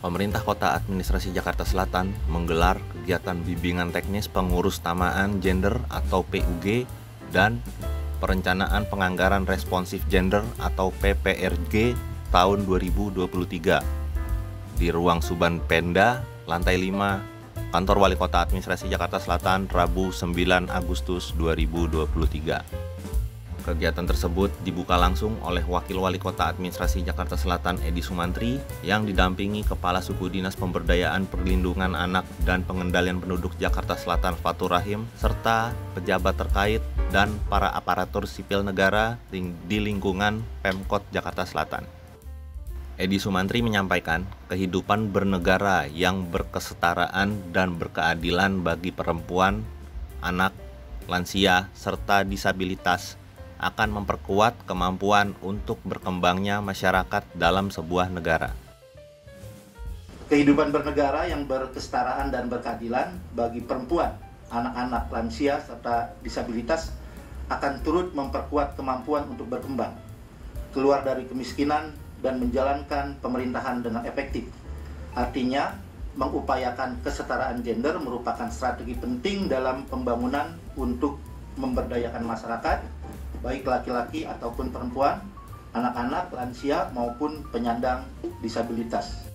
Pemerintah Kota Administrasi Jakarta Selatan menggelar kegiatan bimbingan teknis pengurus tamaan gender atau PUG dan perencanaan penganggaran responsif gender atau PPRG tahun 2023 di ruang Suban Penda, lantai 5, Kantor Wali Kota Administrasi Jakarta Selatan, Rabu 9 Agustus 2023. Kegiatan tersebut dibuka langsung oleh Wakil Wali Kota Administrasi Jakarta Selatan Edi Sumantri yang didampingi Kepala Suku Dinas Pemberdayaan Perlindungan Anak dan Pengendalian Penduduk Jakarta Selatan Fatur Rahim serta pejabat terkait dan para aparatur sipil negara di lingkungan Pemkot Jakarta Selatan. Edi Sumantri menyampaikan kehidupan bernegara yang berkesetaraan dan berkeadilan bagi perempuan, anak, lansia, serta disabilitas akan memperkuat kemampuan untuk berkembangnya masyarakat dalam sebuah negara. Kehidupan bernegara yang berkesetaraan dan berkeadilan bagi perempuan, anak-anak, lansia, serta disabilitas akan turut memperkuat kemampuan untuk berkembang, keluar dari kemiskinan, dan menjalankan pemerintahan dengan efektif. Artinya, mengupayakan kesetaraan gender merupakan strategi penting dalam pembangunan untuk memberdayakan masyarakat, baik laki-laki ataupun perempuan, anak-anak, lansia maupun penyandang disabilitas.